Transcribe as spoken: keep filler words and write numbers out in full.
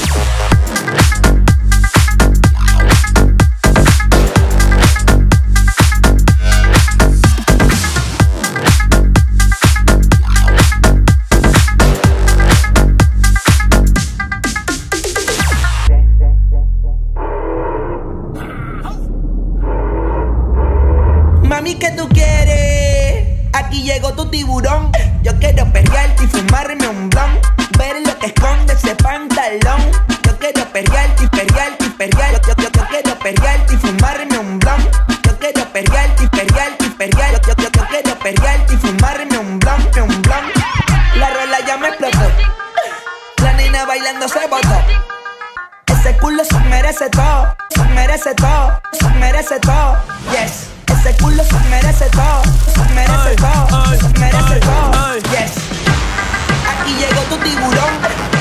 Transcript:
Mami, ¿qué tú quieres? Aquí llegó tu tiburón. Yo quiero perrearte y fumarme un blon. Ver lo que esconde ese pantalón. Yo quiero perrearte y perrearte y perrear. Yo, yo, yo quiero perrearte y fumarme un blon. Yo quiero perrearte y perrearte y perrear. Yo, yo, yo quiero perrearte y fumarme un blon, un blon. La rola ya me explotó. La nena bailando se botó. Ese culo se merece todo, se merece todo, se merece todo. Yes. Ese culo se merece todo, se merece todo, se merece todo. Yes. Aquí llegó tu tiburón.